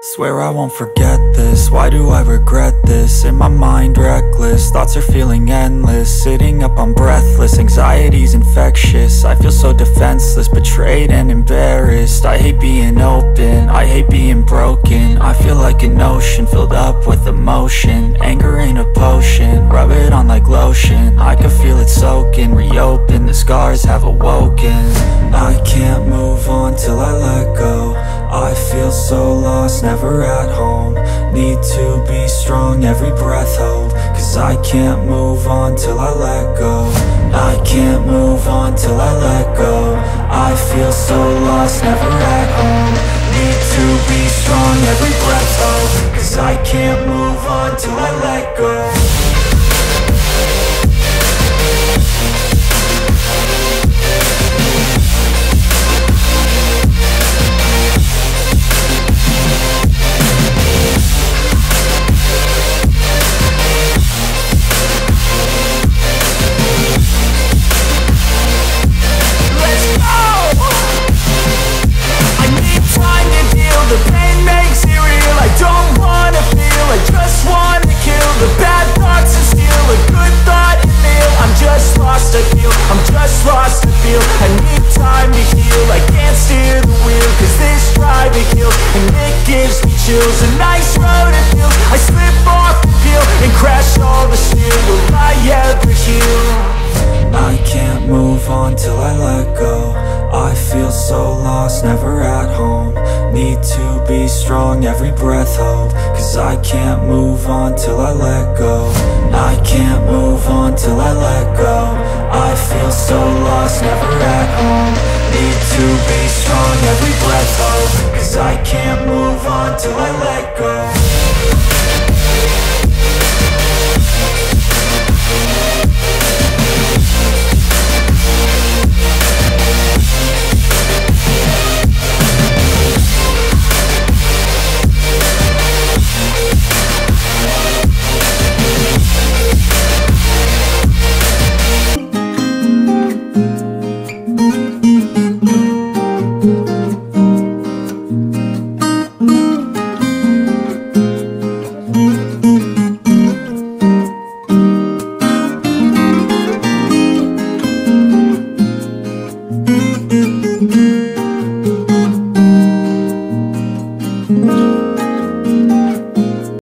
Swear I won't forget this, why do I regret this? In my mind reckless, thoughts are feeling endless. Sitting up, I'm breathless, anxiety's infectious. I feel so defenseless, betrayed and embarrassed. I hate being open, I hate being broken. I feel like an ocean filled up with emotion. Anger ain't a potion, rub it on like lotion. I can feel it soaking, reopen, the scars have awoken. I can't move on till I let go. I feel so lost, never at home. Need to be strong, every breath hold. Cause I can't move on till I let go. I can't move on till I let go. I feel so lost, never at home. Need to be strong, every breath hold. Cause I can't move on till I let go. The pain makes it real, I don't wanna feel. I just wanna kill the bad thoughts and steal a good thought and meal. I'm just lost, I feel, I'm just lost, I feel. I need time to heal, I can't steer the wheel. Cause this drive it kills, and it gives me chills. A nice road it feels, I slip off the peel and crash all the steel. Will I ever heal? I can't move on till I let go. I feel so lost, never at home. Need to be strong, every breath hold. Cause I can't move on till I let go. I can't move on till I let go. I feel so lost, never at home. Need to be strong, every breath hold. Cause I can't move on till I let go.